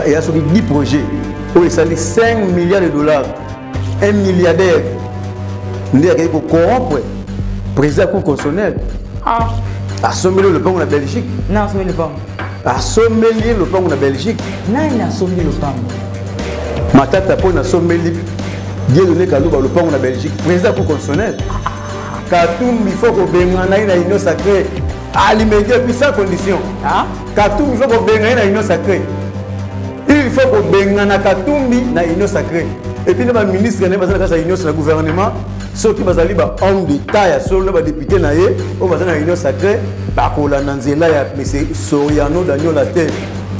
il y a 10 projets où il s'agit 5 milliards de dollars. Un milliardaire. Il y a quelqu'un qui corrompt. Président constitutionnel. Assommer le pont en Belgique. Non, assommer le pont. Assommer le pont en Belgique. Non, il a assommé le pont. Ma tata pour assommer bien donné Kalouba le pont en Belgique. Président constitutionnel. Katoum, il faut que Bengana ait une union sacrée. À l'immédiat, puis sans condition. Katoum, il faut que Bengana ait une union sacrée. Il faut que Bengana Katoum ait une union sacrée. Et puis, le ministre qui a une union sur le gouvernement, ceux qui ont homme d'État, ceux qui ont député, ils ont une union sacrée. Bakola Nanzela, mais c'est Soriano Daniel la terre.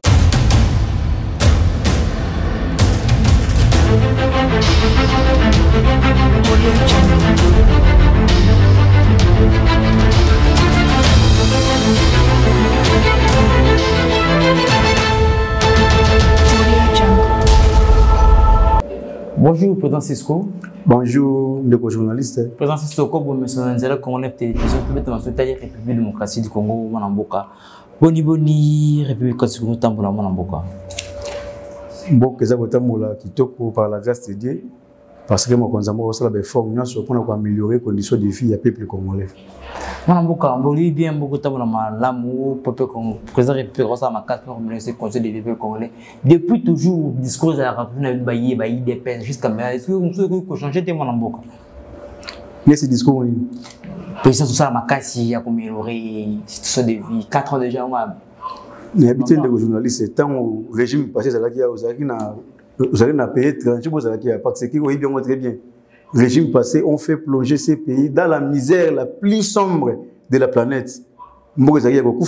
Bonjour, Président Cisco. Bonjour, le journaliste. Président Cisco, vous me souvenez qu'on a télévision, c'est-à-dire République démocratique du Congo, Manamboka. Boni, République démocratique du Congo, Manamboka. Bon, que ça va être kitoko par la grâce de Dieu, parce que moi, quand je suis là, formation pour améliorer les conditions de vie du peuple congolais. Manamboka, on lit bien beaucoup de temps dans l'amour, peuple congolais, président République, ça m'a cassé le conseil des peuples congolais. Depuis toujours, discours de la République, bailli des peines jusqu'à maintenant. Est-ce que vous pouvez changer de Manamboka? Mais ce discours, oui. Président, tout ça m'a cassé, il a amélioré les situations de vie. 4 ans déjà, on a. Les habitués des journalistes, tant au régime passé, vous allez payer étranger, vous allez payer parce que oui, bien très bien. Le régime passé, on fait plonger ces pays dans la misère la plus sombre de la planète. Tous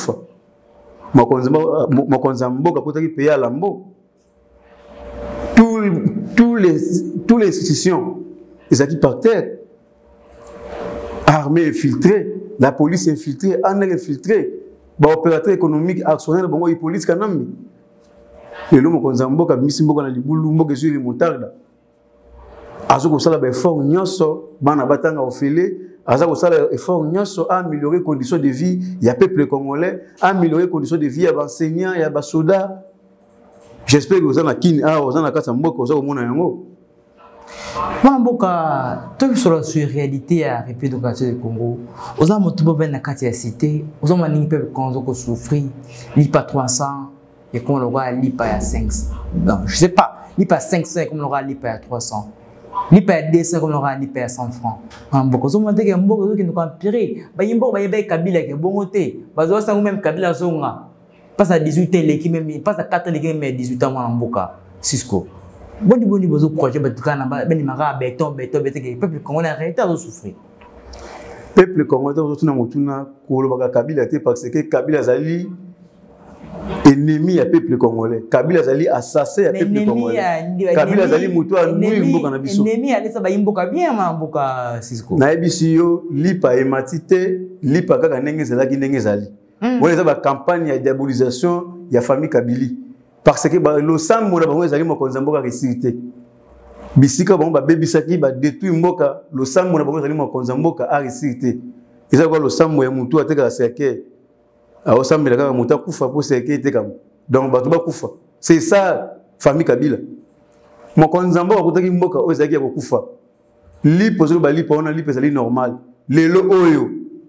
les institutions, ils ont dit par terre. Armée infiltrée, la police infiltrée, armée infiltrée, opérateur économique, actionnaire, les police kanami. Et l'homme konzambo ka misimbo na libulu mboke sur montarda. Azo ko sala ba effort nyonso bana batanga ofele, azo ko sala effort nyonso améliorer conditions de vie ya peuple congolais, améliorer conditions de vie ya enseignants, ya ba soldats. J'espère que vous en avez vous en avez kasa mboka vous mona yango. Mboka, tout sur la réalité à la République démocratique du Congo. Vous avez tout bien na carte cité, vous avez un peuple congolais qui souffre, l'IPA 300 et comme le roi l'IPA 500. Non, je sais pas, l'IPA 500 comme le roi l'IPA 300. L'IPA 200 comme le roi l'IPA 100 francs. Mboka, vous avez un mboka qui nous a empiré. Bayimbo bayebe Kabila qui est bon côté. Bazo ça même Kabila zonga. Passe à 18 ans l'équipe même, passe à 4 ans l'équipe même 18 ans Mboka. Cisco. Boni bozo projet batukana beni mara béton que peuple congolais arrêté à souffrir. Peuple congolais autour na mutuna kolobaka Kabila te parce que Kabila zali ennemi à peuple congolais. Kabila zali assassin à peuple congolais. Kabila zali mutu a nui mboka na biso. Ennemi alesa ba imboka bien ma mboka Cisco. Na ebisiyo lipa ematite lipa kaka ndenge zali. On les a ba campagne de diabolisation ya famille Kabili. Parce que le sang mon abongo ezali mo konzamboka resité. Bisika bon ba bebisaki ba détruit mboka le sang mon abongo ezali mo konzamboka a resité. Eza quoi le sang mo ya mutu ateka seke. A osambela kaka mutu akufa po seke tekam. Donc ba tuba kufa. C'est ça famille Kabila. Mo konzamboka kutaki mboka o ezaki ya kufa. Li pozo ba li pona li ezali normal. Lelo oyo.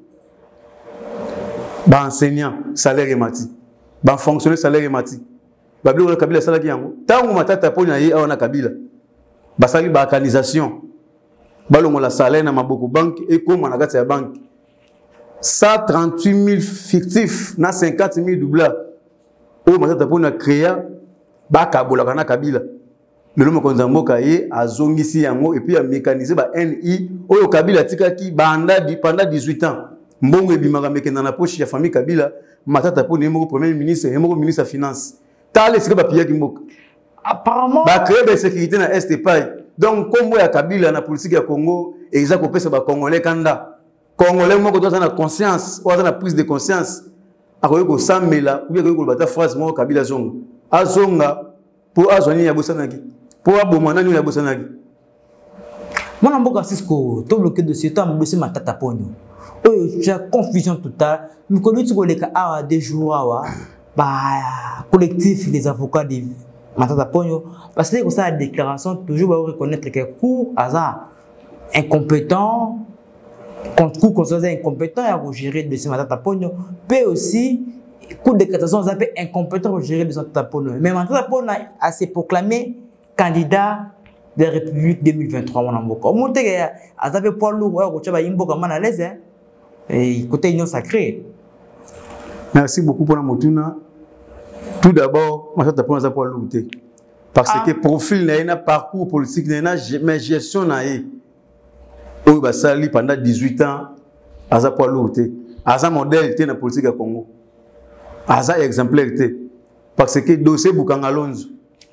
Ba enseignant salaire emati. Ba fonctionnaire salaire emati. Babilo Kabila salaki yango tango matata pona ye awana Kabila basali ba organisation balongo la salaire na maboko banque et comme na kati ya banque 138 000 fictifs na 50 000 dollars o matata pona créer ba kabola kana Kabila lelo mokonza mboka ye azongisi yango et puis a mécaniser ba NI oyo Kabila tikaki pendant 18 ans mbongo ebimaka mekenda na poche ya famille Kabila matata pona mo premier ministre et mo ministre de finance. Apparemment, ba créer de sécurité na Est Paï. Donc comme ya Kabila na politique ya Congo et ils a coupé ça ba congolais kanda. Congolais moko doit avoir conscience, ou avoir prise de conscience. Akoyo ko samela, ou bien ko bata phrase mo Kabila zonga. Azonga pour azoni ya bosanaki. Pour abomana ni ya bosanaki. Mon mboka Cisco, to bloqué de ce temps dossier matata ponyo. J'ai confusion totale. Me connais tu ko leka a des jours awa. Bah, collectif des avocats Matata Ponyo, parce que ça la déclaration toujours va reconnaître que coup hasard incompétent, coup conseiller incompétent à gérer de ce Matata Ponyo, peut aussi coup de déclaration ça peut incompétent à gérer de ce Matata Ponyo. Mais Matata Ponyo a s'est proclamé candidat de la République 2023 mon amboka. Au monte que ça fait poids lourd au chaba imboka man à l'aise et côté union sacrée. Merci beaucoup pour la motuna. Tout d'abord, moi, je pense pour lutter. Parce que profil n'a un parcours politique, n'a mais gestion n'a eu. Bah sali pendant 18 ans, à pour lutter. À ça modèle était dans la politique à Congo. À ça exemplaire était. Parce que dossier Bukangalonzo,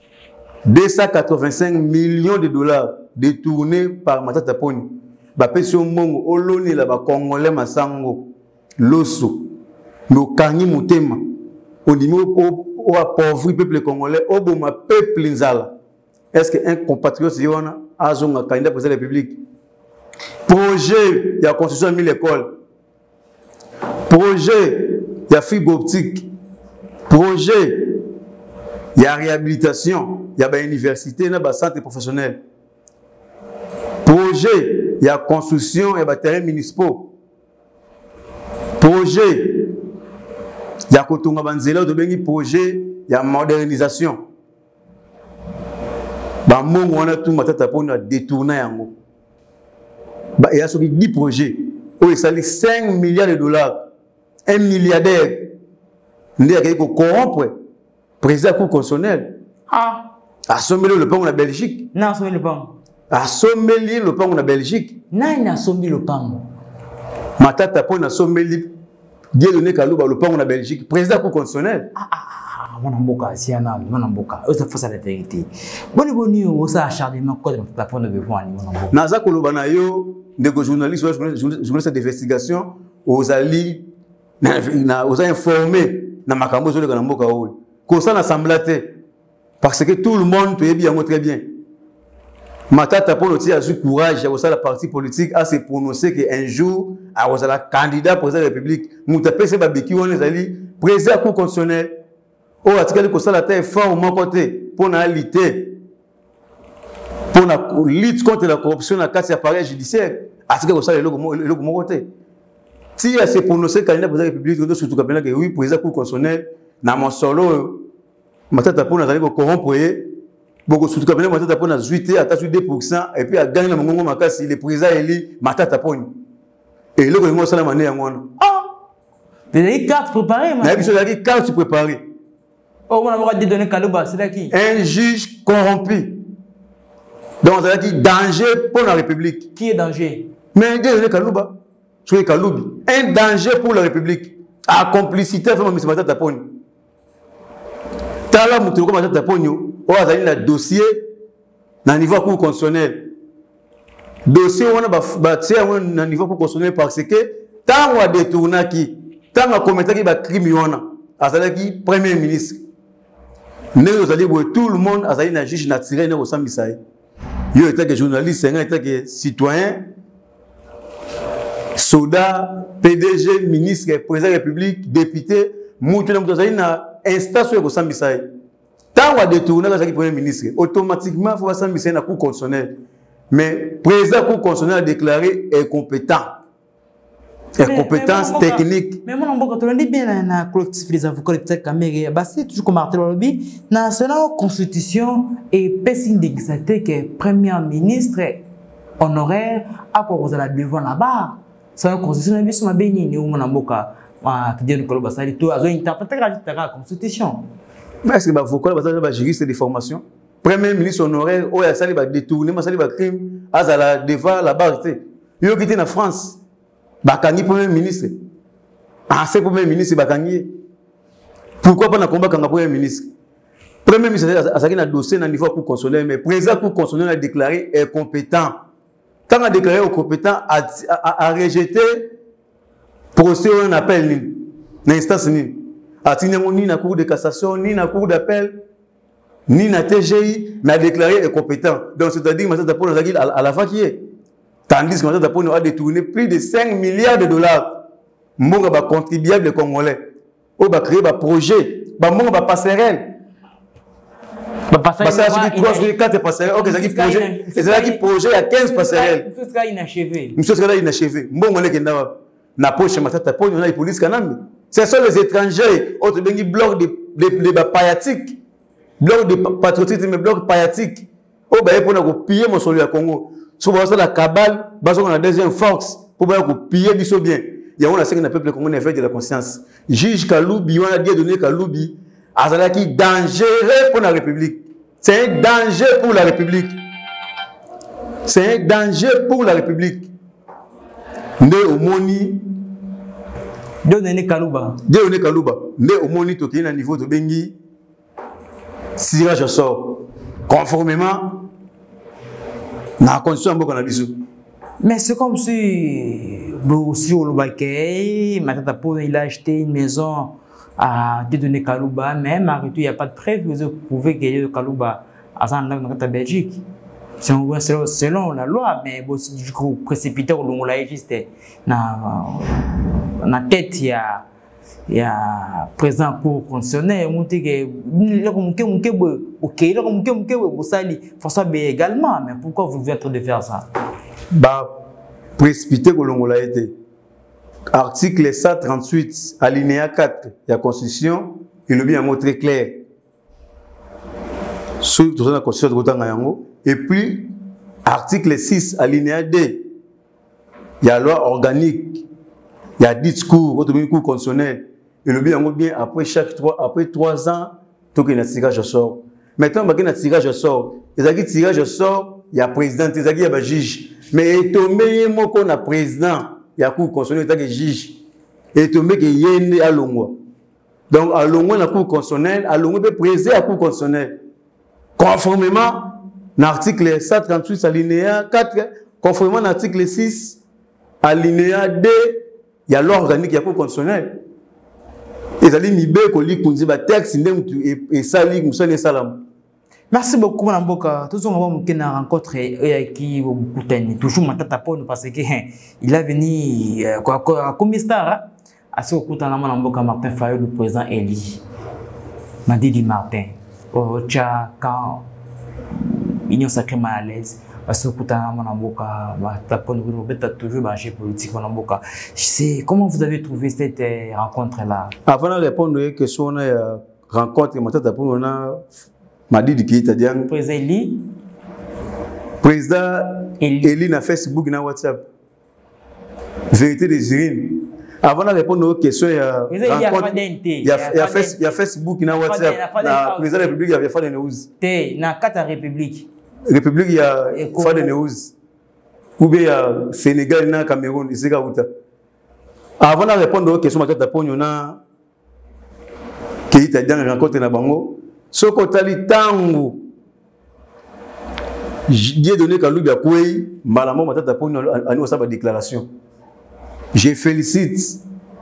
285 millions de dollars détournés par Matata Ponyo. Bah pession mongo, oloni la ba Congolais masango, loso, no kangi mutema. Au niveau au appauvri peuple congolais, au bon peuple nzala. Est-ce qu'un compatriote yona a un candidat pour la République? Projet, il y a construction de 1000 écoles. Projet, il y a fibre optique. Projet, il y a réhabilitation, il y a université, il y a santé professionnelle. Projet, il y a construction, il y a terrain municipaux. Projet, il y a Kotonga Banzela de bengi projet, il y a modernisation. Bah mon on a tout Matata Ponyo détourné yango. Bah il y a sur 10 projets. Oh il s'allie 5 milliards de dollars. Un milliardaire. Ndé a ko corrompre président cour constitutionnel. Ah. Assommer le pont en Belgique. Non, assommer le pont. Assommer le pont en Belgique. Non, il a assommé le pont. Matata Ponyo assommer Dieu donné Kalouba le pont en Belgique, président cour constitutionnel. Mon amboka, si un an, mon amboka, ça faut ça la vérité. Boni, ça acharnement quoi de la point de vue mon amboka. Naza Koloba na yo, des journalistes, journalistes d'investigation, aux alliés, aux informés, na makambo zo le kanamboka oyo. Ko ça na semblate, parce que tout le monde te bien très bien. Matata Ponyo a eu courage à la partie politique à se prononcer qu'un jour, à la candidat pour la République, Moutapé se babiki on les alliés, président cour constitutionnel, au article que ça la terre fort au mon côté, pour la lutter, pour la lutte contre la corruption dans le cadre de l'appareil judiciaire, article que ça le logo mon côté. Si elle se prononcer candidat pour la République, on doit surtout que oui, président cour constitutionnel, dans mon solo, Matata Ponyo a corrompre. Beaucoup surtout quand même Matata Ponyo a 8 à 2% et puis a gagné le Mongo Makasi le président élu Matata Ponyo. Et là comment ça la manière ngona. Ah. Des cartes préparées mais il y a des cartes préparées. Oh on a des données Kalouba, c'est là qui un juge corrompu. Donc ça dit danger pour la République. Qui est danger? Mais des données Kalouba, sur Kaloubi, un danger pour la République. À complicité avec M. Matata Ponyo. Tala mutu ko Matata Ponyo. On a un dossier dans le niveau constitutionnel. Dossier on a un niveau constitutionnel parce que tant on a détourné qui, tant on a commis un crime, on a premier ministre. Tout le monde a un juge naturel au sein de ça. Il était que journaliste, il était que citoyen, soldat, PDG, ministre, président de la République, député, il y a une instance au sein de ça. Tant qu'on a détourné le Premier ministre, automatiquement, il faut passer à la Cour constitutionnelle. Mais le président de la Cour constitutionnelle a déclaré incompétent. Incompétence technique. Mais mon amboka, tu l'as dit bien dans le collectif des avocats de Caméry. C'est toujours comme Martin Lobby. Dans la Constitution, et personne d'exacter que le Premier ministre honoraire a pour la devant là-bas. C'est une Constitution, mais c'est ma béni, mon amboka. Qui dit que ça dit tout, ils ont interprété la Constitution. Mais est-ce que l'avocat va juriste de formation? Premier ministre honoraire, il a détourné, il a crime, il a devant la barre. Il a quitté la France. Bakani premier ministre. Ancien premier ministre Bakani. Pourquoi pas dans le combat quand le premier ministre? Premier ministre a un dossier dans le niveau cour constitutionnel, mais le président cour constitutionnel a déclaré incompétent. Quand il a déclaré incompétent, a rejeté procès un appel dans l'instance ni. Ni na cour de cassation, ni na cour d'appel, ni na TGI, mais a déclaré incompétent. Donc c'est-à-dire que Matata Ponyo à la fin qui est. Tandis que Matata Ponyo a détourné plus de 5 milliards de dollars. Mbonga ba contribuable congolais. Ou ba créer ba projet, ba mbonga ba passerelle. passerelle 3 sur 4 passerelles. OK, c'est qui projet à 15 passerelles. Tout ça inachevé. Monsieur ça inachevé. Mbongo ne kenda na poche matata po na police kanambi. Ce sont les étrangers autres bengi bloc de payatique. Bloc de patriotisme mais bloc payatique. Oh ba pour na ko piller mon solo ya Congo. So ba ça la cabale, ba so na deuxième force pour ba ko piller biso bien. Il y a on a ce que le peuple congolais fait de la conscience. Juge Kaloubi, on a dit donné Kaloubi azalaki dangereux pour la République. C'est un danger pour la République. C'est un danger pour la République. Né au moni. Donné Kalouba. Donné Kalouba. Né au moni to na niveau de bengi. Tirage au sort. Conformément na condition moko na biso. Mais c'est comme si au Lobakei, Matata Pone, il a acheté une maison à donner Kalouba, même il n'y a pas de preuve que vous pouvez gagner de Kalouba à Belgique. Selon la loi, mais du coup, précipité au long là, juste dans la tête, il y a président pour constitutionnel, également, mais pourquoi vous êtes en train de faire ça? Précipité au long là été. Article 138, alinéa 4 de la Constitution, il est bien un mot très clair. Sur la Constitution de et puis, article 6, alinéa 2, il y a loi organique, il y a discours, autre cours constitutionnel. Il est bien après 3 ans, tout qu'il y a un tirage au sort. Maintenant, il y a un tirage au sort. Il y a un tirage au sort, il y a un président, il y a un juge. Mais il y a un président. Il y a un cours constitutionnel, il y a un juge. Et il y a un Longwa. Donc, à Longwa, la cour constitutionnelle, à Longwa, peut présider la cour constitutionnelle. Conformément à l'article 138, alinéa 4, conformément à l'article 6, alinéa 2, il y a l'organique, il y a la cour constitutionnelle. Et ça dit, il y a un texte et ça lit, il salam. Merci beaucoup, Mboka. Tout le monde qui a rencontré qui toujours Matata Pone parce qu'il a venu à commissaire à ce que Mboka Martin Fayot, le président Eli. Madidi Martin. Quand Union sacrée mal à l'aise. Parce que Mboka Matata Pone toujours marché politique. Comment vous avez trouvé cette rencontre-là? Avant de répondre à la question, on a rencontré Matata Pone. Madidi qui est dire président Eli. Président Eli na Facebook na WhatsApp. Vérité des urines. Avant de répondre aux questions, il y a Facebook na WhatsApp. La président de la République il y a fait des news. Té na quatre République. République il y a fait des news. Ou bien Sénégal na Cameroun ici Kauta. Avant de répondre aux questions Matata Pone on a qui est dire rencontre na bango. Ce que tango j'ai donné Kaloubi à Koué, malamment Matata Pone à nous sa déclaration. Je félicite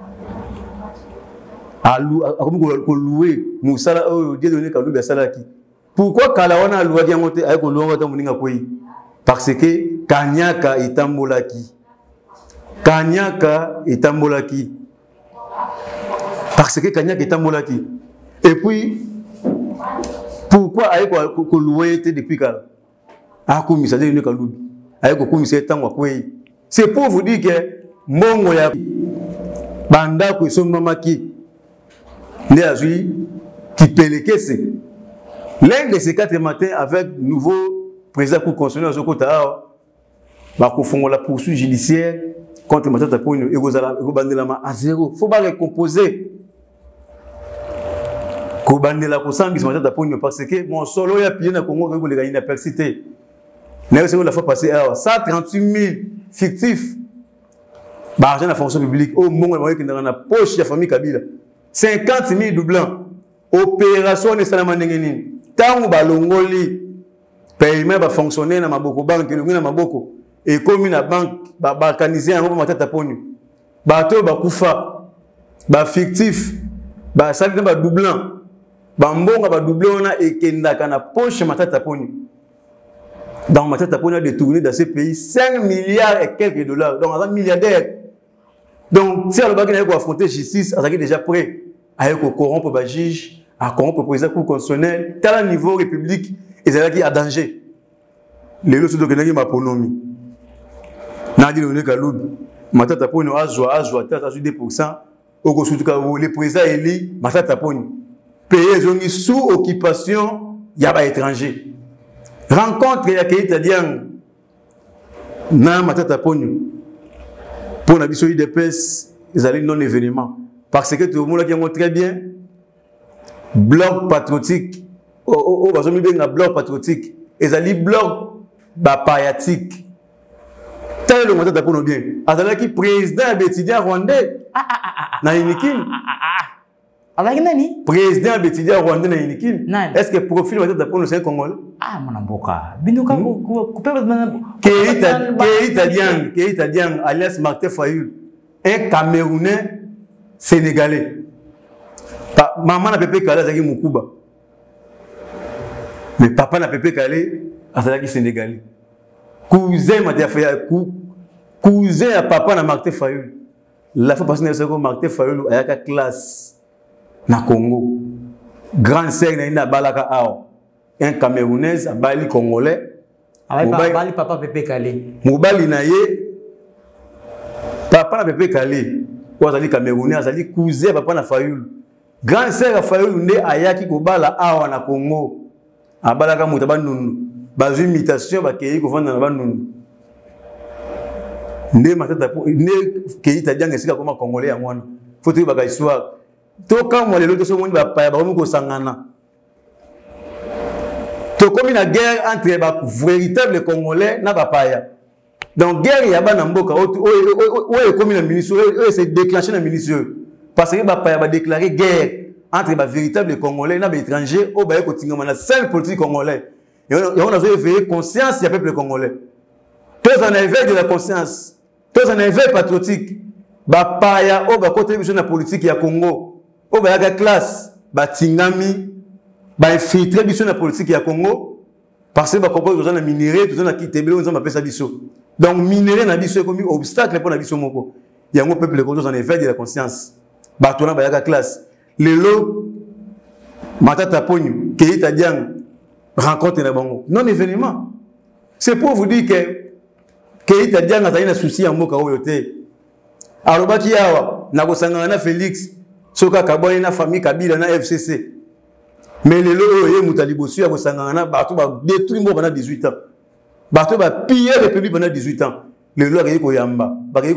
à louer Moussala j'ai donné Kaloubi à Salaki. Pourquoi Kalawana a loué monté avec Oluanga Moninga Koué? Parce que Kanyaka est Tambolaki. Kanyaka est Tambolaki. Parce que Kanyaka est Tambolaki. Et puis pourquoi avec loué depuis quand a commissaire de Kaloubi avec commissaire tango kwei c'est pour vous dire que mongo ya banda ko so mamaki ne azui qui pelekese l'un de ces 4 matins avec nouveau président pour constitutionnel Zokota ba ko fongola poursuite judiciaire contre Matata Pone et Gozala Bandela à zéro faut pas recomposer Kobandela kosambisa Matata Pone parce que mon solo ya pied na Congo ko le gagner la percité. Mais c'est la fois passé 138 000 fictifs. Ba argent la fonction publique au monde qui dans la poche de la famille Kabila. 50 000 doublants. Opération de salama ndengeni. Tango ba longoli paiement ba fonctionner na maboko banque na maboko et comme na banque ba balkaniser en Matata Pone. Ba to ba kufa ba fictif ba salina ba doublant. Bambonga ba doublé on a ekendaka na poche Matata Pone. Dans Matata Pone a détourné dans ce pays 5 milliards et quelques dollars. Donc un milliardaire. Donc si on va affronter justice, on est déjà prêt à corrompre le juge, à corrompre le président Cour constitutionnelle, tel niveau république, ils allaient à danger. Les lots de Kenaki Maponomi. Nadi le Kaloubi. Matata Poni, Azwa, 2%. Au le président élu, Matata Poni. Pays sous occupation, il y a pas étranger. Rencontre, il y a Keita Diang. Na Matata Poni. Pour la mission IDPS, ils allaient non-événement. Parce que tout le monde a très bien. Bloc patriotique. Au bloc patriotique. Ils allaient bloc payatique. Tel le Matata Poni bien. Alors qui président étudiant rwandais. Na Inikin. Avec nani? Président étudiant rwandais na Inikin. Est-ce que profil Matata Poni c'est un Congolais? Ah, mon amboka. Binuka coupé Keita Diang, alias Martin Fayulu, un Camerounais sénégalais. Maman n'a pas pu caler à Moukouba. Mais papa n'a pas pu caler à Sénégalais. Cousin à papa n'a Martin Fayulu. La fois passée, c'est que Martin Fayulu a une classe na Congo. Grand sœur n'a balaka ao. Un Camerounais, un Bali Congolais. Bali papa Pepe Kale. Mobali na ye. Papa na Pepe Kale. Ou azali Camerounais, azali cousin papa na Fayulu. Grand sœur a Fayulu ne ayaki kobala awa na Congo. Abalaka mutaba nunu. Bazu imitation ba keyi ko vanda na ba nunu. Ne matata po ne Keita Diang esika koma Congolais ya mwana. Faut te ba histoire. To ka mo lelo to so moni ba pa ba ko sangana. Comme une guerre entre les véritables Congolais et les Bapaya. Donc, guerre, il y a un mboka où est comme une ministre, où c'est déclenché dans le ministre. Parce que les Bapaya va déclarer guerre entre les véritables Congolais et les étrangers, où il y a la seule politique congolaise. Et on a éveillé conscience du peuple congolais. Tous en éveil de la conscience, tous en éveil patriotique. Bapaya, où il y a côté de la politique du Congo, où il y a la classe, Tingami. Infiltrer biso na politique ya Congo parce que ba comprendre que na minerai tout na kitebelo on appelle ça biso. Donc minerai na biso comme obstacle pour na biso moko. Yango peuple congolais en éveil de la conscience. Ba tona ba ya classe. Lelo Matata Poni Keita Diang rencontre na bango. Non événement. C'est pour vous dire que Keita Diang a un souci en moka oyote. Alobaki yawa na kosangana na Félix soka kaboni na famille Kabila na FCC. Mais les lois, ils ont été détruits pendant 18 ans. Ils ont pillé le pays pendant 18 ans. Les lois, ils ont été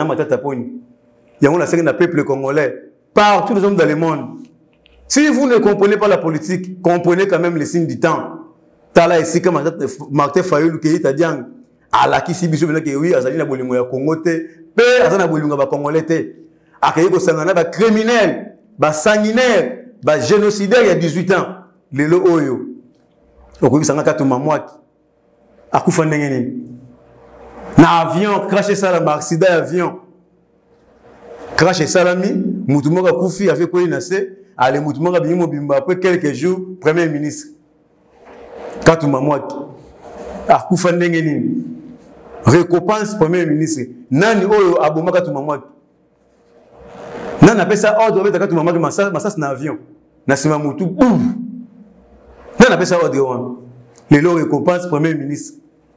il y a un peuple congolais, partout les hommes dans le monde. Si vous ne comprenez pas la politique, comprenez quand même les signes du temps. Tala ici, comme Martin Fayulu, Keita Diang, à la qui si biso que oui, azali na bolingo ya Congo te, pe azana bolingo ba Congolais te. Akayi ko sangana ba criminel, ba sanguinaire. Bah, génocidaire il y a 18 ans. Les lots oyo. Okobi sanga katu mamwaki. Akufa ndengeni. Na avion, craché ça la accident avion. Craché salami, mutumoka kufi avec quoi il nassé, allez mutumoka bimo bimba après quelques jours, premier ministre. Katu mamwaki. Akufa ndengeni. Récompense premier ministre. Nani oyo abomaka katu mamwaki. Nani appelle ça ordre avec katu mamwaki massas na avion. Nassima Moutou, boum! Non, on appelle ça ordre. Les lots récompense premier ministre.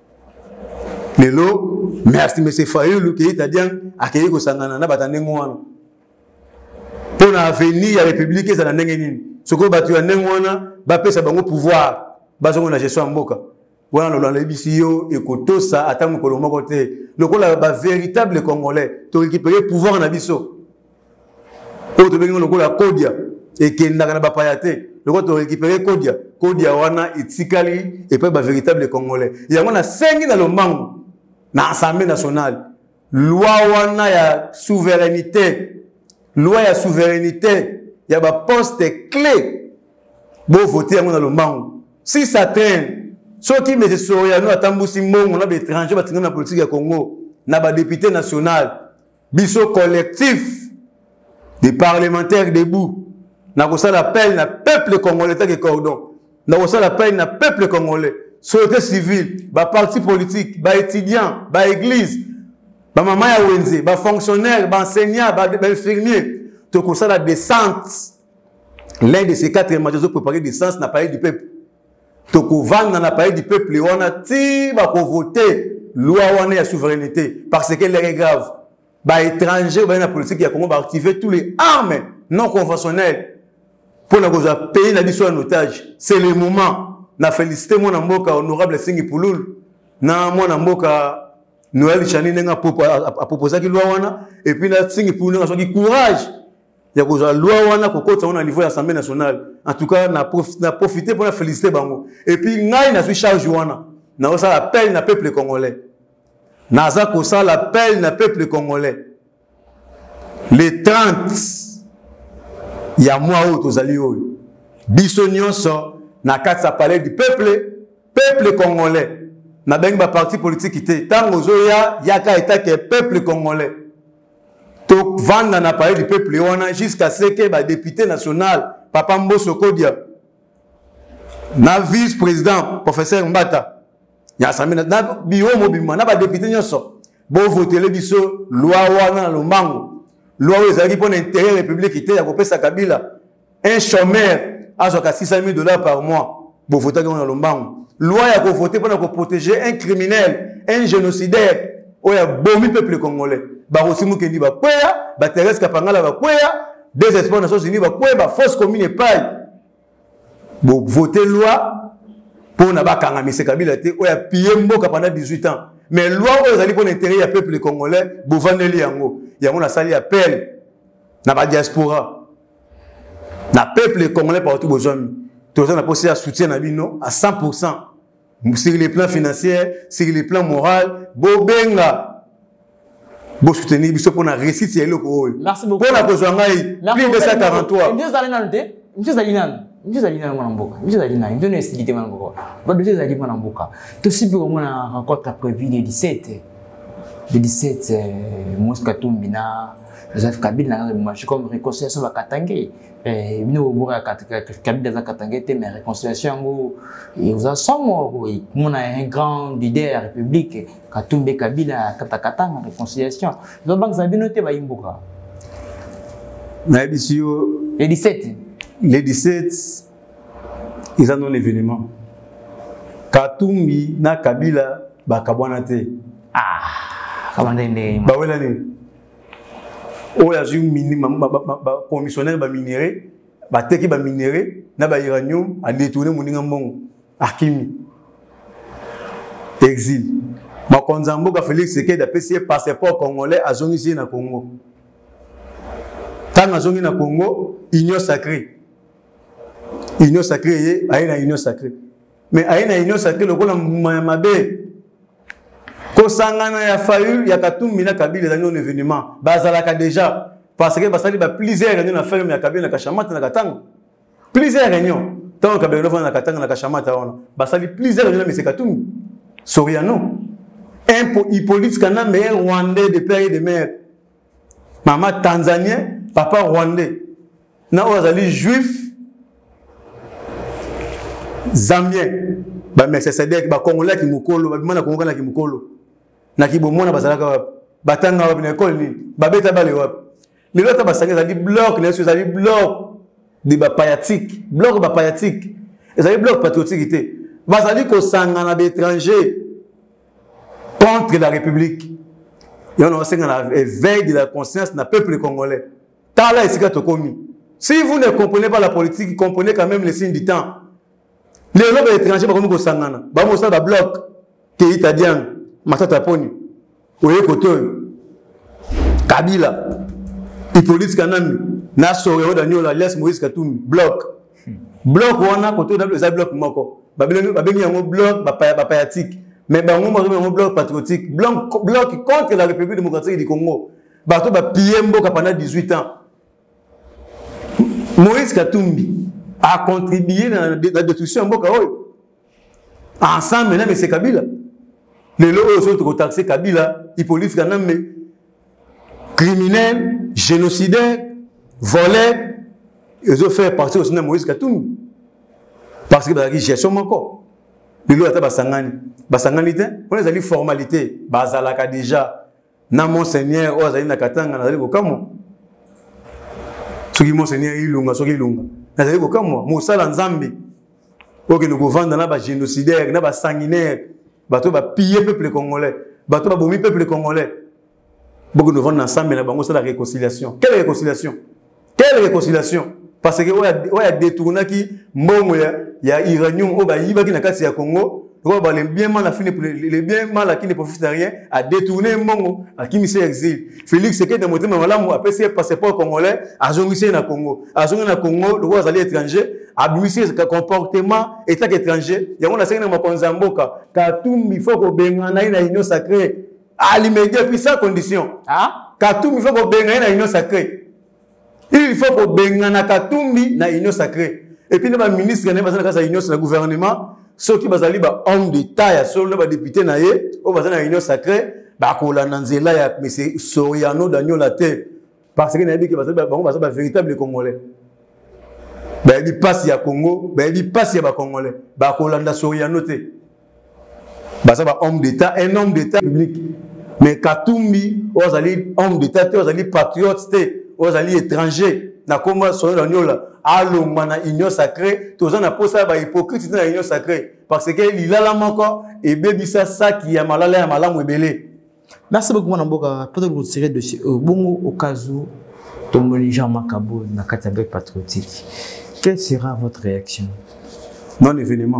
Les lots, merci, M. Fayulu, qui est à dire, à qui est Sangana, n'a pas de n'engouana. Pour l'avenir, la République, ça n'a n'engouana. Ce qu'on battu à n'engouana, va payer sa banque au pouvoir. Basé sur la gestion en boca. Voilà, dans les BCO, et que tout ça, attend que l'on côté. Le coup, la véritable Congolais, tu récupérer le pouvoir en abisso. Autre bénin, le coup, la Kodia. Et qui n'a pas payé. Le coup, tu récupérer Kodia. Kodia, wana, itikali, et pas le véritable Congolais. Il y a un 5 dans le monde. Dans l'Assemblée nationale, loi wana ya souveraineté, loi ya souveraineté, il y a un poste clé pour voter dans le monde. Si ça traîne, ceux qui me disent nous attendons si on a des étrangers dans la politique du Congo, na ba député national, biso collectif, des parlementaires debout, na ko ça l'appel na peuple congolais que cordon, na ko ça l'appel na peuple congolais. Société civile, ba parti politique, ba étudiant, ba église, ba maman ya wenze, ba fonctionnaire, ba enseignant, ba infirmier, to ko ça la descente L'un de ces 4 magistrats préparé des sens n'a pas du peuple. Toko vendre dans l'appareil du peuple, on a ti ba ko voter loi on a souveraineté parce qu'elle est grave. Ba étranger ba na politique ya Congo ba activer tous les armes non conventionnelles pour na cause pays na biso en otage. C'est le moment na féliciter mon mboka honorable Singi Pululu na mon mboka Noël Chani nga a proposé ki loi wana et puis na Singi Pululu nga so ki courage. Il y a une loi qui est au niveau de l'Assemblée nationale. En tout cas, on a profité pour féliciter Bango. Et puis, on a fait charge. On a fait l'appel au peuple congolais. On a fait l'appel au peuple congolais. Les 30, il y a moi aux alliés. Bissonion sort, on a quatre parler du peuple congolais. On a bien un parti politique qui était. Tant que il y a un peuple congolais. Donc, vendre dans l'appareil du peuple, on a jusqu'à ce que le député national, Papa Mbosso Kodia, na vice-président, professeur Mbata, il y a un député, bon voter le biso, loi wana lombango, loi où ils pour l'intérêt république, il y a coupé sa Kabila, un chômeur a 600 000 $ par mois, bon voter dans lombango, loi il y a voter pour protéger un criminel, un génocidaire, où il y a bomi peuple congolais. Barosimu Kendi Bakweya, Bateres Kapangala Bakweya, des espoirs Nations Unies Bakweya, Force commune paille. Bon, voter loi pour Nabakanga, M. Kabila, où il y a pillé Mboka pendant 18 ans. Mais loi où ils allaient pour l'intérêt du peuple congolais, Bouvandeli Yango. Il y a un sali appel, Naba diaspora. Na peuple congolais partout besoin. Tout ça, on a posé à soutien à 100%. Sur les plans financiers, sur les plans moraux, Bobenga. Bon soutenir biso pour na réussite c'est le ko. Merci beaucoup. Pour la besoin ngai plus de 143. Monsieur Zalinan mwana mboka. Monsieur Zalinan, il donne hostilité mwana mboka. Ba dossier Zali mwana mboka. To si bi ko mona rencontre prévue le 17. Le 17 Moussa Tumbina, Joseph Kabila na marché comme réconciliation ba Katangé. Bino boka Kabila za Katangé te mais réconciliation ngo et vous ensemble on a un grand leader de la République Katumbe Kabila Katakatanga réconciliation. Donc banque ça bien noté ba imboka. Na bisio le 17. Le 17 ils ont un événement. Katumbi na Kabila ba kabwana te. Bah ouais là oh il y a un minimum commissionnaire ba minéré ba teki ba minéré na ba uranium a détourné moninga mbongo akimi exil ma konzambo ka Félix Sekedi a payé passeport congolais a zongi na Congo tant a zongi na Congo union sacrée aina union sacrée mais aina union sacrée lokola mabe Kosangana ya Fayulu ya Katumbi na Kabila dans un événement bazalaka déjà parce que basali ba plusieurs réunions na ferme ya Kabila na Kashamata na Katanga plusieurs réunions tant Kabila na Katanga na Kashamata wana basali plusieurs réunions mais Katumbi Soriano un Hippolyte Kana mais Rwandais de père et de mère maman tanzanien papa rwandais na ozali juif zambien ba Melchisedek ba congolais ki mukolo ba bimana Congo na ki mukolo na kibomona bazalaka batanga wa na école ni babeta bale wa lelo ta basanga za di bloc les choses za di bloc de ba payatique bloc ba payatique za di bloc patriotique té bazali ko sanga na étranger contre la République et on a sanga na éveil de la conscience na peuple congolais tala isika tokomi si vous ne comprenez pas la politique comprenez quand même les signes du temps les lobes étrangers bakomi ko sangana ba mo sa ba bloc ke italien Matata Poni, Oye Kotoy, Kabila, Hippolyte Kanambi, Nassoro Daniel Alias Moïse Katumbi, bloc. Bloc wana Kotoy d'abord ça bloc moko. Babengi yango bloc payatique. Mais bango mo bloc patriotique, bloc contre la République démocratique du Congo. Bato ba PMBO pendant 18 ans. Moïse Katumbi a contribué dans la destruction de Mboka oyo. Ensemble mais c'est Kabila. Les lois sont taxés Kabila, Hippolyte Kanambe, criminel, génocidaire, voleur, ils ont fait partie aussi de Moïse Katumbi. Parce que la gestion encore. Les lois sont basangani. Basangani, on les a dit formalité. Bazalaka déjà. Na monseigneur, Ozali na Katanga, na Zali Bokamo. Soki monseigneur ilunga, soki ilunga. nazali kokamwa mosala nzambe oke nous vendre na ba génocidaire na ba sanguinaire bato ba piller peuple congolais bato ba bomi peuple congolais beaucoup nous vendre ensemble na bango ça la réconciliation. Quelle réconciliation? Quelle réconciliation? Parce que oya détourna ki mbongo ya uranium o ba yiba ki na kati ya Congo. Les bien mal qui ne profitent de rien a détourné Mongo à qui s'est exil. Félix Sekedi de monter malamu a passé passeport congolais a zongissé na Congo. A zongé na Congo, le roi allé étranger, a blessé ce comportement état étranger. Ya on a séné na konzamboka Katumbi il faut ko benga na union sacrée. À l'immédiat puis sans condition. Ah Katumbi il faut ko benga na union sacrée. Il faut ko benga na Katumbi na union sacrée. Et puis le ministre na bazana union sur le gouvernement. Ceux qui bazali ba homme d'état ya solo ba député na ye o bazana union sacrée ba ko la nanzela ya monsieur Soriano Daniel Laté parce que na bi ke bazali ba véritable congolais ba di passe ya Congo ba di passe ya ba congolais ba ko landa Soriano té ba homme d'état un homme d'état public mais Katumbi o bazali homme d'état té o bazali patriote té o bazali étranger na koma Soriano Daniel allo mana union sacrée tous na posa ba hypocrite na union sacrée parce que lilala moko et bebisa ça qui a malala ya malamu ebele. Merci beaucoup mon amboka peut-être vous tirer de bongo au cas où tomoni Jean-Marc Kabou na Katabé patriotique. Quelle sera votre réaction? Non événement.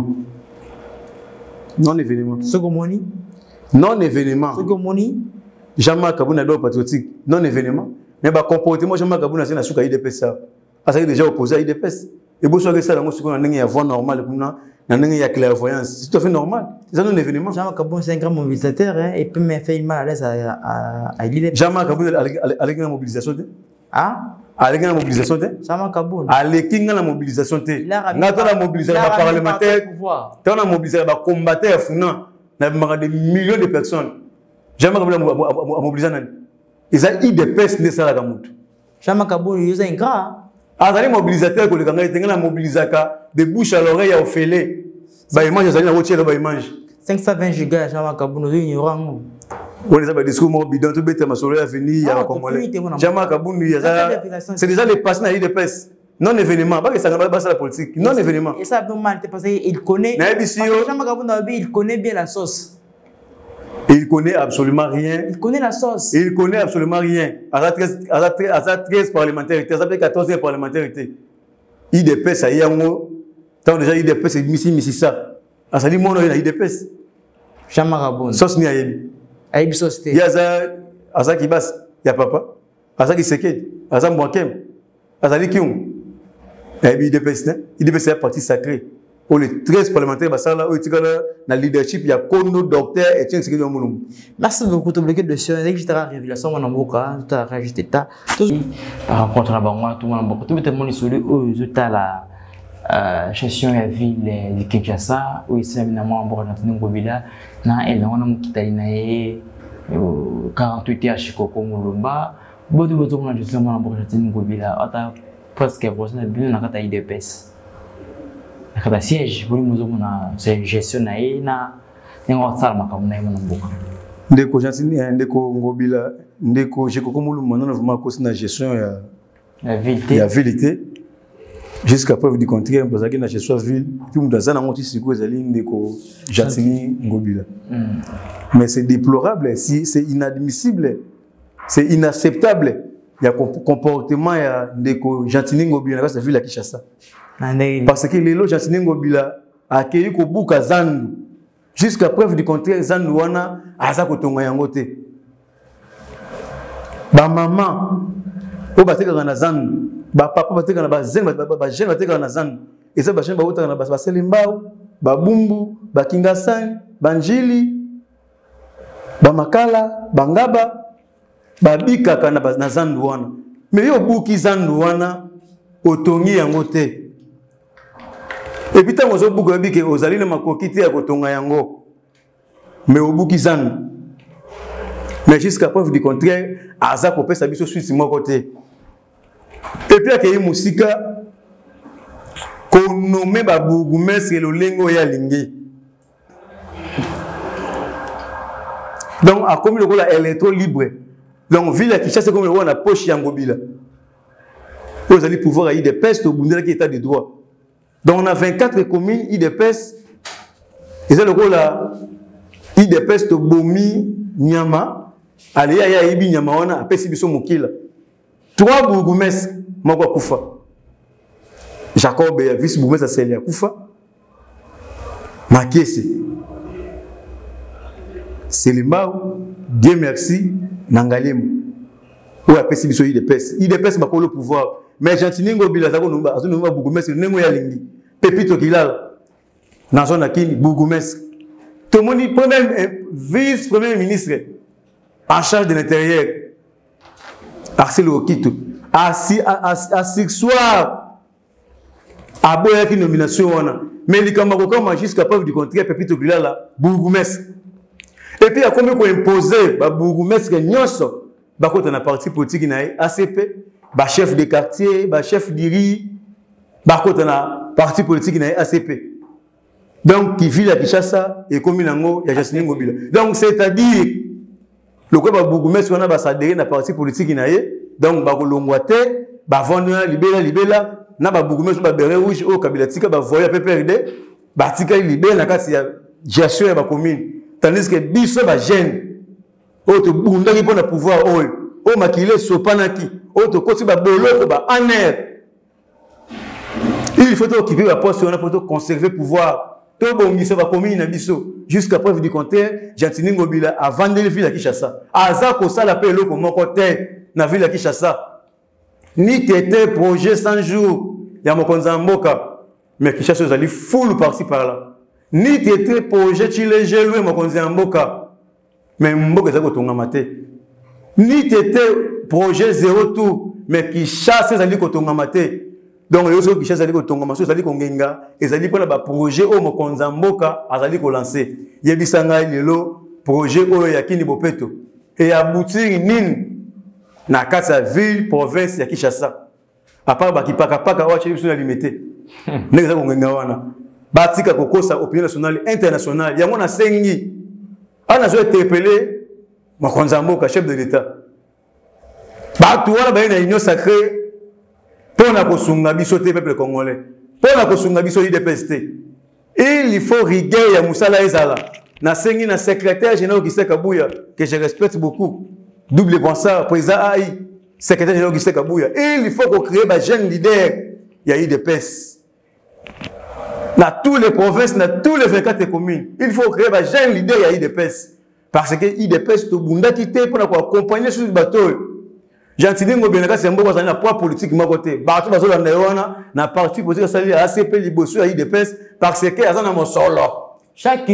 Non événement. Secomoni? Non événement. Secomoni? Jean-Marc Kabou na do patriotique. Non événement. Mais ba comportement Jean-Marc Kabou na c'est na suka IDPS ça. Parce que déjà opposé à IDPS. Et vous savez ça, dans le voix normale, dans le clairvoyance. C'est tout à fait normal. C'est un événement. Jean-Marc Kabou, c'est un grand mobilisateur et peut me faire mal à l'aise à l'IDPS. Jean-Marc Kabou, avec une mobilisation. Ah? Avec une mobilisation. Jean-Marc Kabou. Avec une mobilisation. La mobilisation parlementaire. Quand on a mobilisé les combattants, il y a des millions de personnes. Jean-Marc Kabou a mobilisé. Ils ont IDPS, n'est-ce pas la Gamout. Jean-Marc Kabou, il y a un grand. Azali mobilisateur que le Kanga était un mobilisaka de bouche à l'oreille à Ophélie. Bah il mange azali na routier là bah il mange. 520 gigas Jean-Marc Kabou nous ignorons. On les a pas discours mort bidon tout bête ma soleil à venir à Congolais. Jean-Marc Kabou c'est déjà les passés na IDPS. Non événement pas que ça va passer la politique. Non événement. Et ça normal parce qu'il connaît. Jean-Marc Kabou il connaît bien la sauce. Il connaît absolument rien. Il connaît la sauce. Il connaît absolument rien. À 13 parlementaires, à 14e parlementaire. IDPS, ça y est, tant déjà IDPS, c'est Missi ça. À ça dit, mon nom est IDPS. Chamarabon. Sauce ni ayebi. Ayebi sauce. Il y a ça qui basse, il y a papa. À ça qui s'équête, à ça mouakem. À ça dit qui on. IDPS, IDPS, c'est la partie sacrée. Pour les 13 parlementaires, bah ça là, dans le leadership, il y a Kono, docteur, et tiens, c'est que nous. Merci beaucoup de bloquer de ce dès que j'étais à la révélation, mon amboka, tout à rajouter ta. Rencontre à Bangoua, tout mon amboka, tout le monde est sur le haut, tout à la gestion de la ville de Kinshasa, où il s'est évidemment en bord de Ngobila, na et là on a mon Kitalinae, 48 à Chikoko Moulumba, beaucoup de choses on a justement en bord de Ngobila, à presque voisin de bien dans la IDPS. Kada siège boli muzomo na gestion na ina ngo tsala makamu na imona mboka ndeko jantini ndeko ngobila ndeko Chikoko Moulumba non vraiment cause na gestion ya ville jusqu'à preuve du contraire parce que na gestion ville puis mudazana ngoti siko ezali ndeko jantini ngobila mais c'est déplorable c'est inadmissible c'est inacceptable il y a comportement ya ndeko jantini ngobila dans cette ville à Kinshasa. Parce que les loges à Ngobila a accueilli Kobuka Zandu. Jusqu'à preuve du contraire, Zandu wana aza kotonga yangote. Ba maman, o bateka na Zandu, ba papa bateka na ba zen, ba jeune bateka na Zandu. Et ça ba jeune ba otaka na ba Selimbao, ba Bumbu, ba Kingasani, Banjili, ba Makala, Bangaba, ba Bika kana na Zandu wana. Mais yo buki Zandu wana otongi yangote. Et puis, quand on a dit que vous allez me à Kotonga Yango, mais au bout qu'ils en. Mais jusqu'à preuve du contraire, Aza Kopé Sabiso Suisse, mon côté. Et puis, il y a une musique qu'on nomme Babougoumes, c'est le lingo ya lingé. Donc, à comme le rôle, elle est trop libre. Donc, ville qui chasse comme le rôle, on a poche Yangobila. Vous allez pouvoir aller des pestes au Bundela qui est état de droit. Donc on a 24 communes, il des pestes. Et c'est le rôle là. Il des pestes au Bomi, Nyama. Allez, il y a Ibi Nyama, on a appelé Sibiso Mokila. 3 bourgmestres, Magwa Koufa. Jacob et vice-bourgmestre à Célia Koufa. Makiesi. Selimao, Dieu merci, Nangalemu. Ou appelé Sibiso IDPS. IDPS m'a le pouvoir. Mais Jantiningo Bila, ça va nous bourgmestre, nous n'avons pas lingi. Pepito Kilala. Dans son akini, bourgmestre. Tout le monde dit, vice-premier ministre en charge de l'intérieur. Arsène Okito. À 6 soirs, à boire une nomination. Mais les camarades, jusqu'à preuve du contraire, Pepito Kilala, bourgmestre. Et puis, il y a combien qu'on imposé, bourgmestre, Nyonso, quand on a parti politique, il y a ACP, chef de quartier, chef d'IRI, quand on a parti politique, il y a ACP. Donc, qui vit à Kinshasa et comme il y a Jasmine Mobile. Donc, c'est-à-dire, le quoi bourgmestre, on a s'adhérer à la parti politique, il y a donc, Longwate, vendre libéla, na bourgmestre, béret rouge, au Kabilatika, voyer PPRD, Tika libéla, na case, il y a gestion de la commune. Tandis que Bisso, gêne. Autre bunda qui peut pouvoir oh makile sopanaki autre côté ba boloko ba aner il faut occuper la poste on a pour conserver pouvoir to bongisa ba commune na biso jusqu'à preuve du contraire Jantini Ngobila a vendre les villes à Kinshasa aza ko sala pe loko moko te na ville à Kinshasa ni tété projet 100 jours ya mokonza mboka mais Kinshasa zali full par-ci par-là ni tété projet chile gelwe mokonza mboka mais Mboka est un maté. Ni tété projet 0 tout, mais qui chasse les alliés qu'on maté. Donc, les autres qui chassent les alliés qu'on maté, les alliés qu'on genga, les alliés pour le projet au Mokonza Mboka, les alliés qu'on lancé. Yebisanga lelo projet au Yakini Bopeto. Et aboutir nin na kasa ville, province ya Kinshasa. À part baki paka wa chez sur la limité. N'est-ce qu'on genga wana. Batika kokosa opinion nationale internationale. Yango na sengi. On a interpellé Mokonza Mboka, chef de l'État. Tout le monde a une union sacrée pour la kosunga biso te peuple congolais. Pour la kosunga biso IDPST. Il faut rigueur ya Moussala Ezala. Na sengi na secrétaire général Augustin Kabouya, que je respecte beaucoup. Double penseur, président AI, secrétaire général Augustin Kabouya. Il faut qu'on crée un jeune leader. Il y a IDPS. Dans toutes les provinces, dans tous les 24 communes, il faut créer un jeune leader à IDPS. Parce que IDPS, tout le monde qui est pour accompagner sur le bateau. Jantini Ngobila, c'est un bon poids politique. Bateau, na parti politique, ça à ACP, Libosu à IDPS, parce que ça n'a pas solo. Chaque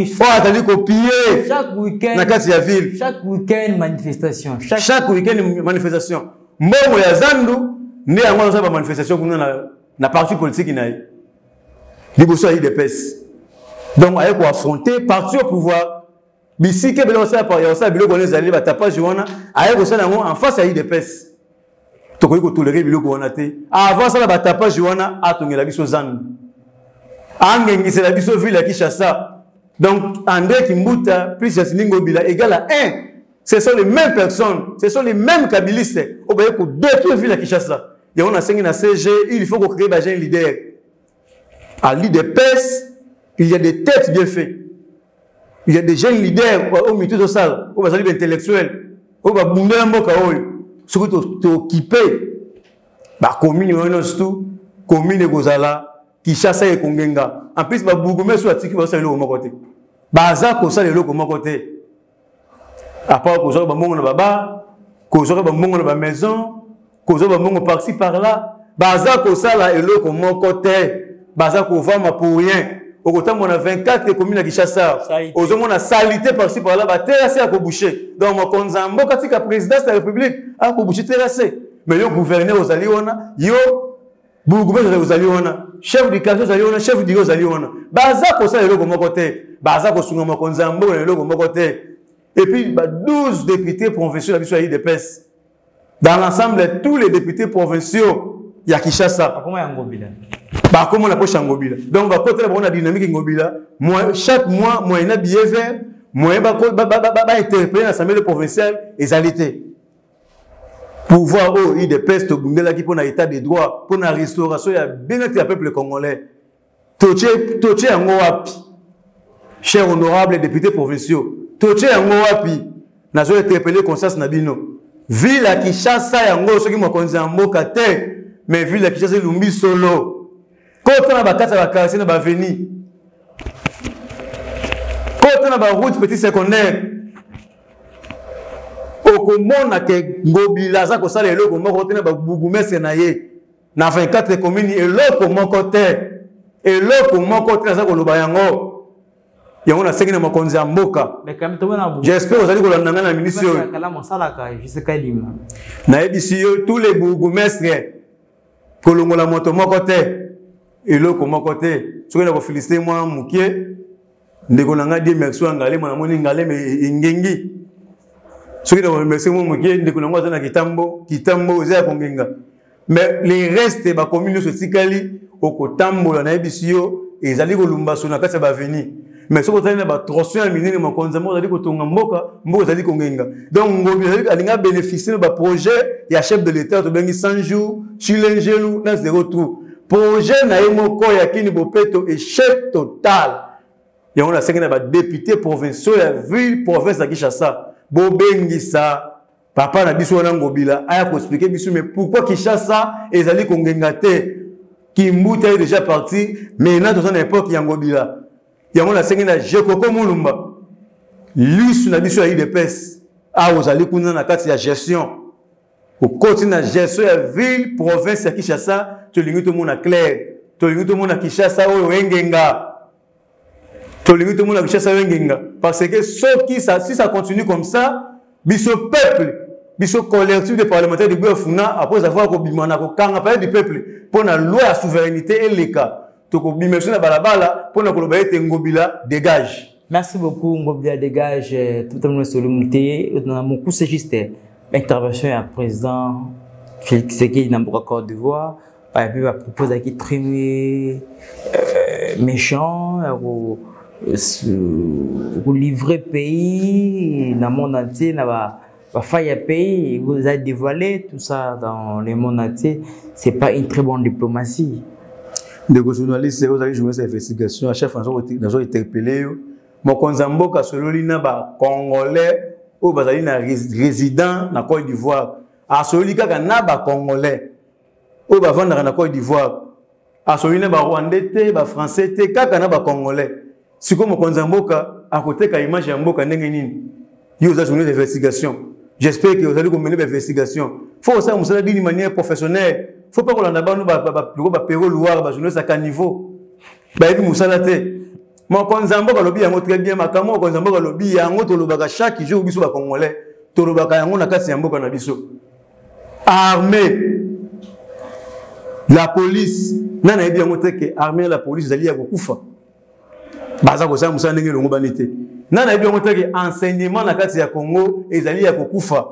week-end, manifestation. Chaque week-end, manifestation. Moi, il y a Zandu, né à moi, une manifestation pour la parti politique. Liboso a IDPS. Donc, avec quoi affronter, parti au pouvoir. Bisi que Belosa par Yosa, Bilo Gonez Ali, Batapa Joana, avec aussi en face à IDPS. Toko ko tolérer Bilo Gonate. Avant ça, la Batapa Joana a tourné la biso Zan. Angengi, c'est la biso ville à Kinshasa. Donc, André Kimbuta, plus Jasmine Ngobila, égale à 1. Ce sont les mêmes personnes, ce sont les mêmes kabilistes. Au bout de 2 villes à Kinshasa. Et on a 5 na CG, il faut qu'on crée un jeune leader. À l'IDPS, il y a des têtes bien faites. Il y a des jeunes leaders au milieu de ça, au milieu intellectuel, au milieu de Mboka, ceux qui sont occupés, la commune, commune de Gozala, qui chasse et Kongenga. En plus, les bourgmestres sont attirés par le mon côté. Baza, qu'on s'est le mon côté. À part qu'on soit bon baba, qu'on soit bon dans la maison, qu'on soit bon par-ci par-là. Baza, qu'on s'est le mon côté. Baza, qu'on va pour rien. Au côté, on a 24 communes à Kinshasa. Aux hommes, on a salité par-ci par-là, bah, terrassé à Kobouché. Donc, mon Konzambo, quand il y a président de la République, à Kobouché terrassé. Mais le gouverneur aux Aliona, yo, bourgmestre aux Aliona, chef du quartier aux Aliona, chef du aux Aliona. Baza, pour ça, le logo mon côté. Baza, pour soutenir mon Konzambo, le logo mon côté. Et puis, bah, 12 députés provinciaux, la mission à IDPS. Dans l'ensemble, tous les députés provinciaux, il y a Kinshasa. Comment il y a un Ngobila? Bah, comment on approche en Ngobila? Donc, bah, côté la dynamique Ngobila, chaque mois, moi, il y a un billet vert, moi, il y a interpellé l'Assemblée provinciale et alité. pouvoir où il dépêche de Bungela qui pour l'état des droits, pour la restauration, il y a bien un peuple congolais. Toché en Oapi, cher honorable député provinciaux, Toché en Oapi, n'a pas interpellé conscience Nabino. Ville à Kinshasa, yango ceux qui m'ont connu en Mokate, mais ville à Kinshasa, Lumbi solo. Quand on a bakata bakarasi na baveni, quand on a ba route petit secondaire, okomona ke ngobila za ko sala eloko moko tena ba bugumese na ye na 24 communes eloko moko te za ko loba yango. Yango na sengi na makonzi ya mboka. J'espère que vous allez kolanda na ministre yo. Na ebisi yo tous les bourgmestres kolongola moto moko te eloko moko te. Soki na ko féliciter moi mukie ndeko na nga di merci ngale mona moni ngale me ngengi. Soki na ko merci moi mukie ndeko na nga na kitambo za kongenga. Mais les restes ba commune so tikali okotambola na ebisi yo ezali kolumba so na kati ba veni. Mais ce que vous avez troisième minute, mon consommation, vous avez dit que vous avez kongenga. Donc, vous avez bénéficié de projet, il y a chef de l'État, vous avez 100 jours, Chilengelu, dans 0 trou. Projet, na yemoko, ya kini bopeto, échec total. Il y a un député provincial, la ville, province de Kinshasa. Bobengisa, papa na biso wana ngobila, aya ko expliquer biso, mais pourquoi Kinshasa, ils allaient kongenga te, Kimbuta est déjà parti, mais là, dans une époque, il y a ngobila. Il y a un sengena Jekoko Mulumba. Lui, sur la mission à IDPS, vous allez connaître la carte de gestion. Au côté de la gestion de la ville, province de Kinshasa, tu limite tout le monde à clair. Tu limite tout le monde à Kinshasa ou Wengenga. Tu limite tout le monde à Kinshasa ou Wengenga. Parce que si ça continue comme ça, biso peuple, biso collectif des parlementaires de Bouafuna, après avoir kobimana ko kanga parler du peuple, pour la loi à souveraineté et les cas. Merci beaucoup, Ngobila dégage. Tout le monde mon coup, c'est juste l'intervention du président Félix Tshisekedi dans le Côte d'Ivoire. Il va proposer qui très méchant, pour livrer pays dans le monde entier, va faire pays, vous avez dévoilé tout ça dans le monde entier. C'est pas une très bonne diplomatie. Les journalistes, vous allez jouer cette investigation, à chaque fois, nous avons interpellé. Mon Konzamboka, celui qui est Congolais, ou résident dans Côte d'Ivoire. À celui qui est Congolais, ou vendre dans Côte d'Ivoire. À celui qui est Rwandais, Français, qui est Congolais. Si comme Konzamboka, à côté de l'image de Mboka, vous allez jouer l'investigation. J'espère que vous allez mener l'investigation. Il faut ça, vous allez d'une manière professionnelle. Il ne faut pas qu'on ait un péro loire, un niveau. Il faut que mon konzambo ka lobi yango très bien makamo konzambo ka lobi yango to lobaka chaque jour biso ba congolais to lobaka yango na kati ya mboka na biso. Armée, la police, nana yebi yango teke armée la police zali ya kokufa. Baza ko sa musa ndenge longo banite. Nana yebi yango teke enseignement na kati ya Congo ezali ya kokufa.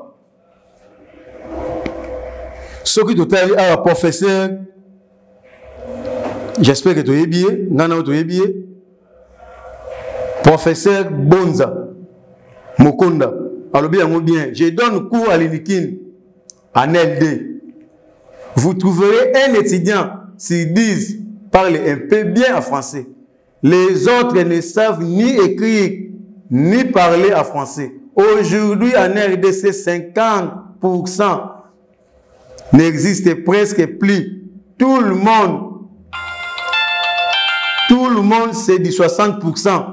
Ce qui total à professeur, j'espère que tu es bien, nana tu es bien. Professeur Bonza Mokonda, alors bien, je donne cours à l'Inikin en LD. Vous trouverez un étudiant s'ils disent parler un peu bien en français. Les autres ne savent ni écrire ni parler en français. Aujourd'hui en RDC, 50% n'existe presque plus. Tout le monde c'est du 60%,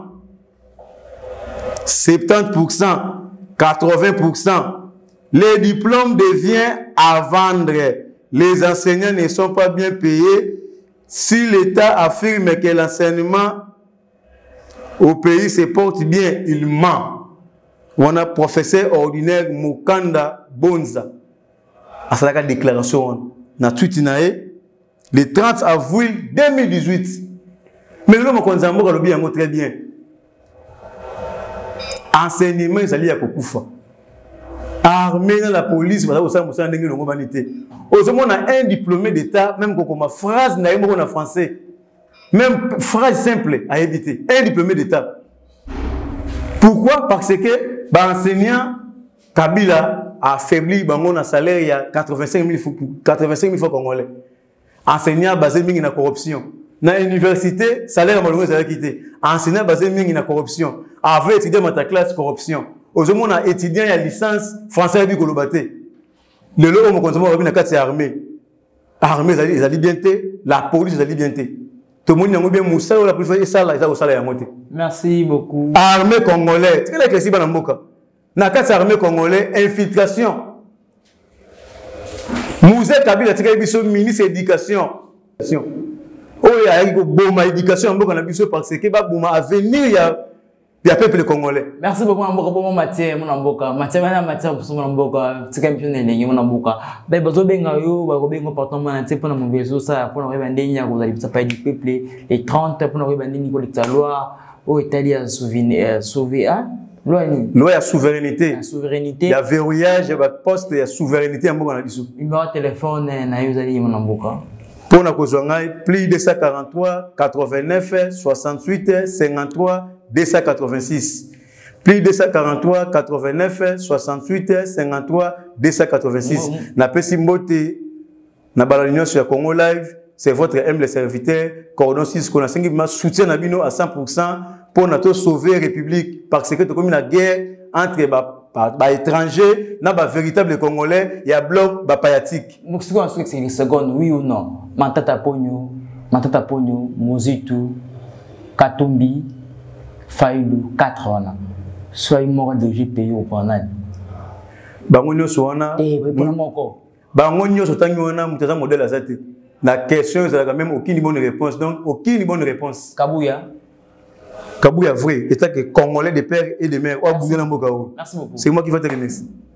70%, 80%. Les diplômes deviennent à vendre. Les enseignants ne sont pas bien payés. Si l'État affirme que l'enseignement au pays se porte bien, il ment. On a professeur ordinaire Mukanda Bonza. À sa déclaration, na Twitinae, le 30 avril 2018. Mais le mot Konzambo a lobby très bien. Enseignement, ils allaient à Kokufa. Armée dans la police, voilà, on a un diplômé d'État, même quand on a phrase en français, même phrase simple à éviter. Un diplômé d'État. Pourquoi? Parce que l'enseignant Kabila, affaibli bango na salaire ya 85 000 francs congolais. Enseignant basé mingi na corruption. Na université, salaire malongo ça quitté. Enseignant basé mingi na corruption. Avec étudiant dans ta classe corruption. Aujourd'hui on a étudiant ya licence français bi kolobaté. Le lot on consomme na carte armée. Armée ça dit bien té, la police ça dit bien té. Tout le monde n'a bien moussa ou la police ça là ça salaire ya monté. Merci beaucoup. Armée congolaise. Tu connais que si bana mboka. Na carte armée congolaise infiltration. Mouzé Kabila tika biso ministre éducation. Oh ya ko boma éducation mboka na biso parce que ba boma avenir ya peuple congolais. Merci beaucoup mboka bon Mathieu mon mboka. Mathieu bana Mathieu mon mboka tika mission elengi mon mboka. Ba bazo benga yo ba ko benga partout na te pona mbezo ça pona ko bandenya ko zali pa du peuple les 30 pona ko bandeni ko la loi au Italie souvenir sauver loi ya souveraineté. La souveraineté. Il y a verrouillage, il y a poste, il y a souveraineté en Mboka na biso. Numéro de téléphone na yo zali mon mboka. Pour na kozonga plus 243 89 68 53 286. Plus 243 89 68 53 286. Na pesi mbote na balanion sur Congo Live, c'est votre humble serviteur Cordon 6 qu'on a 5 soutien na bino à 100% pour notre sauver République parce que comme une guerre entre les étrangers na ba véritable congolais il y a bloc ba payatique. Muxiko ensuite c'est une seconde oui ou non. Matata Ponyo, Mozitu, Katumbi, Failou 4 ans. Soit mort de GPU au Panay. Bangonyo soana. Bangonyo sotangi wana mutaza modèle azate. La question c'est quand même aucune bonne réponse donc aucune bonne réponse. Kabouya vrai, état que congolais de père et de mère. Merci beaucoup. C'est moi qui vais te remercier.